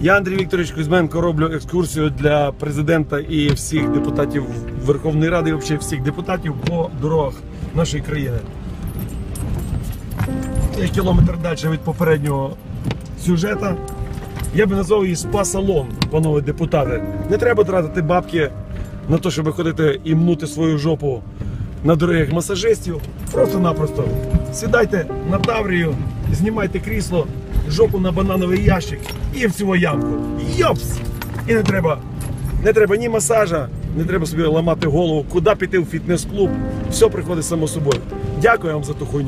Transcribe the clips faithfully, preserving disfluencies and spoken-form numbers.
Я, Андрій Вікторович Кузьменко, роблю екскурсію для президента і всіх депутатів Верховної Ради, і взагалі всіх депутатів по дорогах нашої країни. Я кілометр далі від попереднього сюжету. Я би назвав її спа-салон, панове депутати. Не треба тратити бабки на те, щоб ходити і мнути свою жопу на дорогих масажистів. Просто-напросто сідайте на Таврію, знімайте крісло, жопу на банановий ящик і в цю ямку. Йопс! І не треба, не треба ні масажа, не треба собі ламати голову, куди піти в фітнес-клуб. Все приходить само собою. Дякую вам за ту хуйню.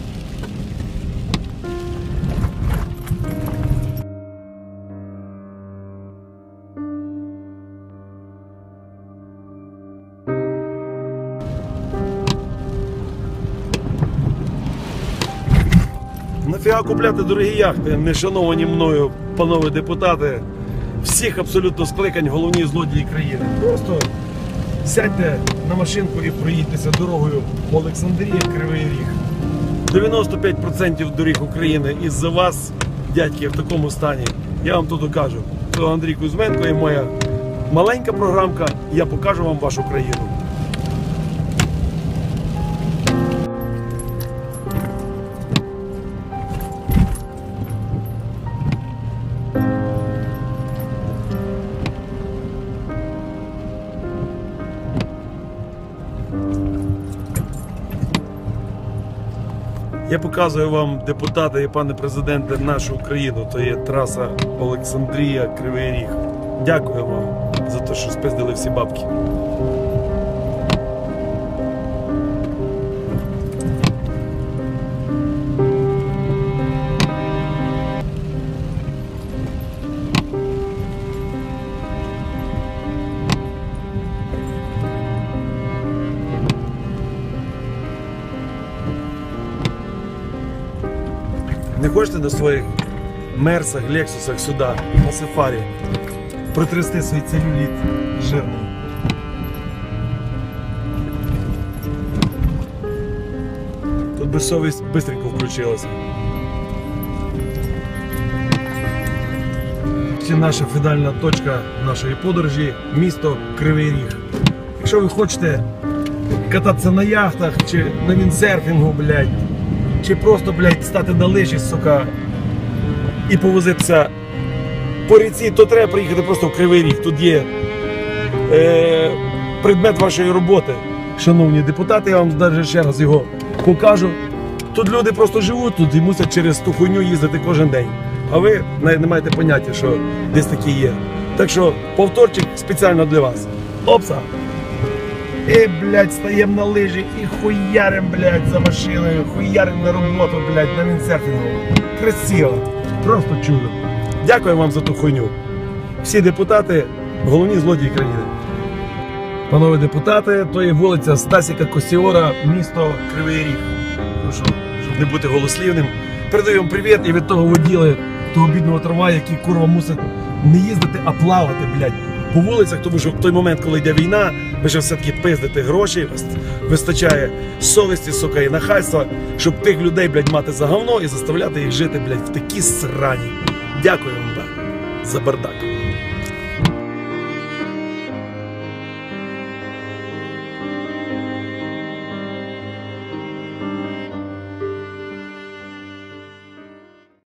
Нафіга купляти дорогі яхти, не шановані мною, панове депутати, всіх абсолютно скликань головні злодії країни. Просто сядьте на машинку і проїдьтеся дорогою Олександрія, Кривий Ріг. дев'яносто п'ять відсотків доріг України із-за вас, дядьки, в такому стані. Я вам тут кажу, це Андрій Кузьменко і моя маленька програмка «Я покажу вам вашу країну». Я показую вам, депутати і пане президенте, нашу Україну. То є траса Олександрія, Кривий Ріг. Дякую вам за те, що спиздили всі бабки. Не хочете на своїх мерсах, лексусах сюди, на сафарі, протрясти свій целюліт жирний? Тут би совість бистренько включилася. Це наша фінальна точка нашої подорожі – місто Кривий Ріг. Якщо ви хочете кататися на яхтах чи на віндсерфінгу, блядь, чи просто, блядь, стати на лижі, сука, і повозитися по ріці, то треба приїхати просто в Кривий Ріг. Тут є е, предмет вашої роботи. Шановні депутати, я вам навіть ще раз його покажу. Тут люди просто живуть тут і мусять через ту хуйню їздити кожен день. А ви навіть не маєте поняття, що десь такі є. Так що повторчик спеціально для вас. Опса! І, блядь, стаємо на лижі і хуярим, блядь, за машиною, хуярим на роботу, блядь, на віндсерфінгу. Красиво. Просто чудо. Дякую вам за ту хуйню. Всі депутати – головні злодії країни. Панове депутати, то є вулиця Стасіка Косіора, місто Кривий Ріг. Прошу, щоб не бути голослівним. Передаю вам привіт і від того воділи, того бідного трамвая, який, курва, мусить не їздити, а плавати, блядь, по вулицях, тому що в той момент, коли йде війна, ви ж все-таки пиздите гроші, вистачає совісті, сука, і нахальства, щоб тих людей, блядь, мати за говно і заставляти їх жити, блядь, в такі срані. Дякую вам, за бардак.